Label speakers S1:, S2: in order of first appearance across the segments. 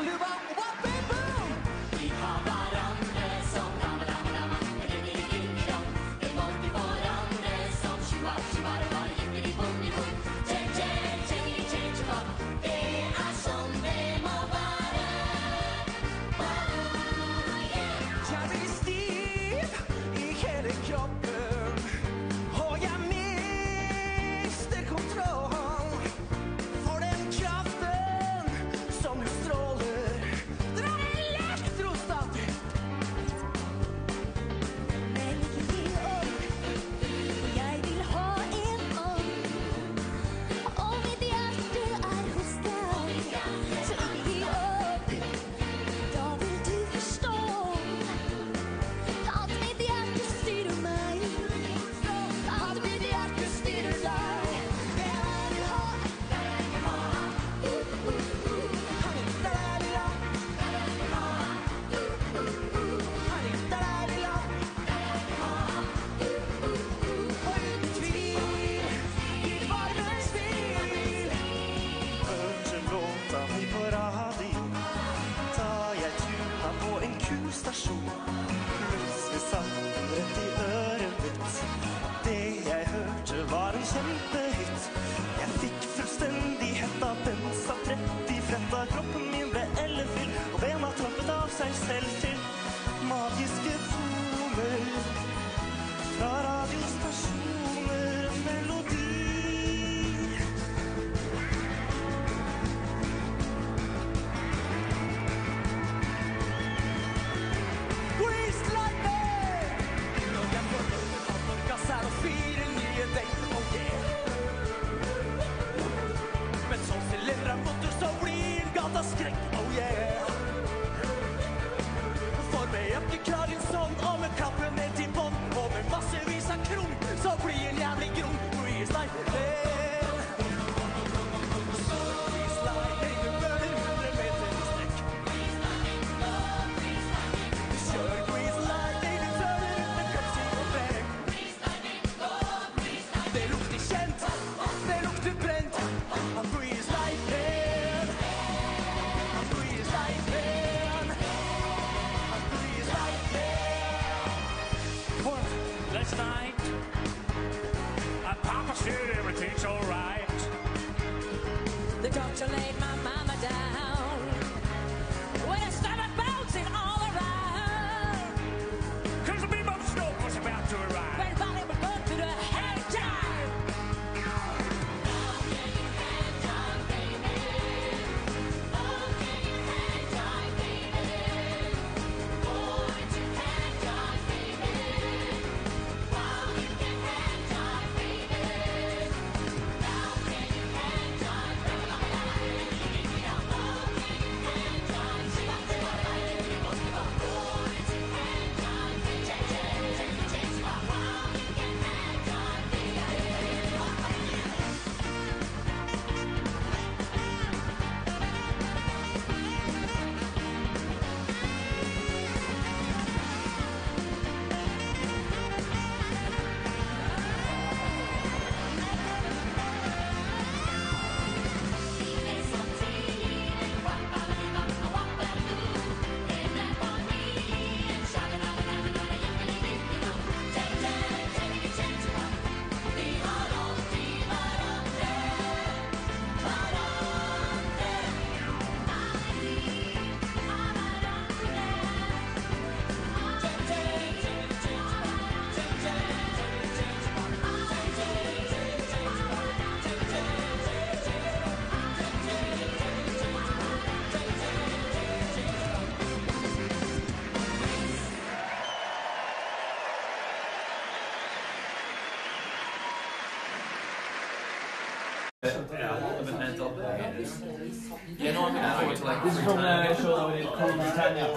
S1: Yeah, no, I'm looking forward to like. This is from the show that we did, Cool Britannia.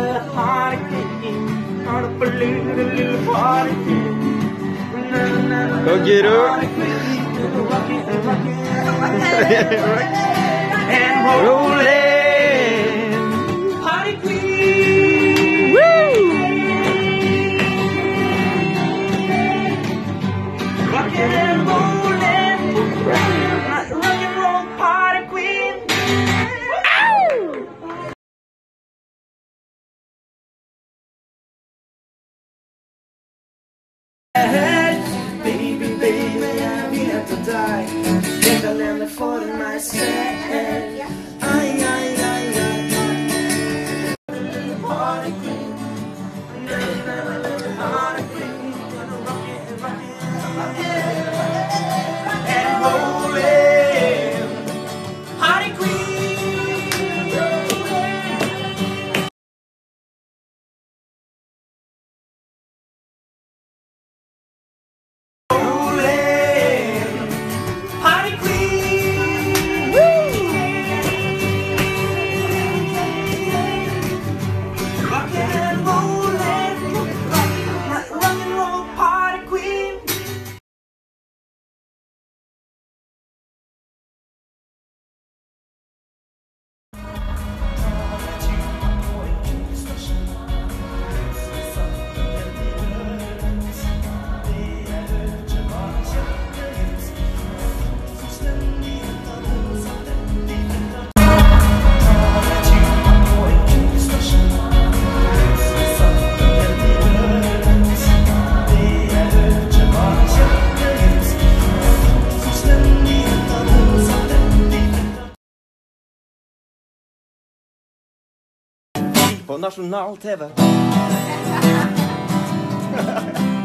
S2: Little party. Go get her.
S1: And rolling, party queen.
S2: Woo!
S1: Rockin' and rollin', rock and roll party queen.
S3: Baby, baby, I'm here to die. Think I'll never fall in my set. Ay, ay, ay, ay. Party queen. Party queen. Rock it, rock it, rock it. And rollin'. Party queen. Rollin'. Party queen. Rockin' and rollin'. Rock and roll party queen.
S2: På nasjonal TV.